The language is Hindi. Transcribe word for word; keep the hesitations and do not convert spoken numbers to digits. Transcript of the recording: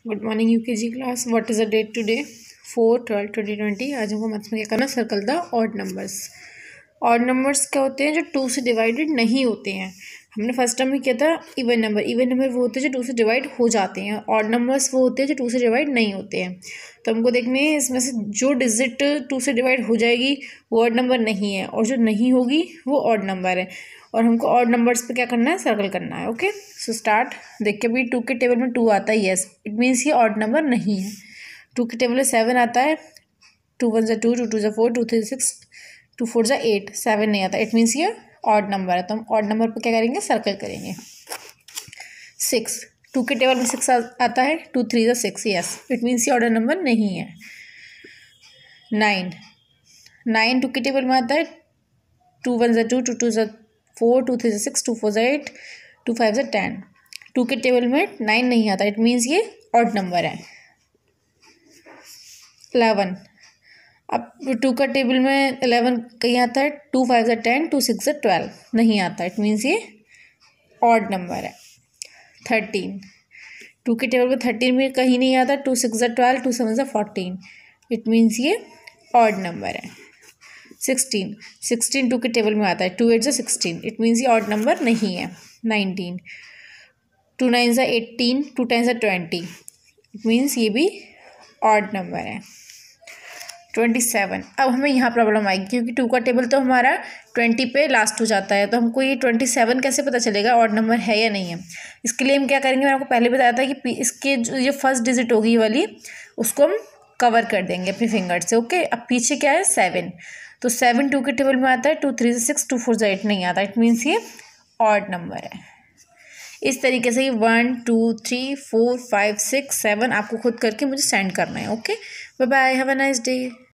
Good morning UKG class. What is the date today? Four twelve twenty twenty. आज हमको मैथ्स में क्या करना, circle the odd numbers. Odd numbers क्या होते हैं? जो टू से डिवाइडेड नहीं होते हैं। हमने फर्स्ट टाइम में किया था इवन नंबर। इवन नंबर वो होते हैं जो टू से डिवाइड हो जाते हैं। ऑड नंबर्स वो होते हैं जो टू से डिवाइड नहीं होते हैं। तो हमको देखने हैं इसमें से जो डिजिट टू से डिवाइड हो जाएगी वो ऑड नंबर नहीं है, और जो नहीं होगी वो ऑड नंबर है। और हमको ऑड नंबर्स पे क्या करना है, सर्कल करना है। Okay, so start. देखिए अभी टू के टेबल में टू आता है, यस, इट मीन्स ये ऑड नंबर नहीं है। टू के टेबल में सेवन आता है, टू वन ज़ा टू, टू टू ज़ा four, two three six, two four ज़ा एट, सेवन नहीं आता, इट मीन्स ये ऑड नंबर है। तो हम ऑड नंबर पे क्या करेंगे, सर्कल करेंगे। सिक्स, टू के टेबल में सिक्स आता है, टू थ्री ज़ा सिक्स, यस, इट मीन्स ये ऑर्डर नंबर नहीं है। नाइन, नाइन टू के टेबल में आता है, टू वन ज़ा टू, टू टू ज़ा फोर, टू थ्री ज़ा सिक्स, टू फोर ज़ा एट, टू फाइव ज़ा टेन। टू के टेबल में नाइन नहीं आता, इट मीन्स ये ऑड नंबर है। इलेवन, अब टू का टेबल में इलेवन कहीं आता है, टू फाइव ज़ा टेन, टू सिक्स ज़ा ट्वेल्व, नहीं आता, इट मीन्स ये ऑड नंबर है। थर्टीन, टू के टेबल में थर्टीन में कहीं नहीं आता, टू सिक्स ज़ा ट्वेल्व, टू सेवन ज़ा फोर्टीन, इट मीन्स ये ऑड नंबर है। सिक्सटीन, सिक्सटीन टू के टेबल में आता है, टू एट ज़ा सिक्सटीन, इट मीन्स ये ऑड नंबर नहीं है। नाइनटीन, टू नाइन ज़ा एटीन, टू टेन ज़ा ट्वेंटी, इट मीन्स ये भी ऑड नंबर है। ट्वेंटी सेवन, अब हमें यहाँ प्रॉब्लम आएगी क्योंकि टू का टेबल तो हमारा ट्वेंटी पे लास्ट हो जाता है, तो हमको ये ट्वेंटी सेवन कैसे पता चलेगा ऑड नंबर है या नहीं है। इसके लिए हम क्या करेंगे, मैंने आपको पहले बताया था कि इसके जो ये फर्स्ट डिजिट होगी ये वाली, उसको हम कवर कर देंगे अपनी फिंगर से। ओके, अब पीछे क्या है, सेवन, तो सेवन टू के टेबल में आता है, two three six, two four eight नहीं आता, इट मीन्स ये ऑड नंबर है। इस तरीके से ये one two three four five six seven आपको खुद करके मुझे सेंड करना है। Okay, bye bye, have a nice day.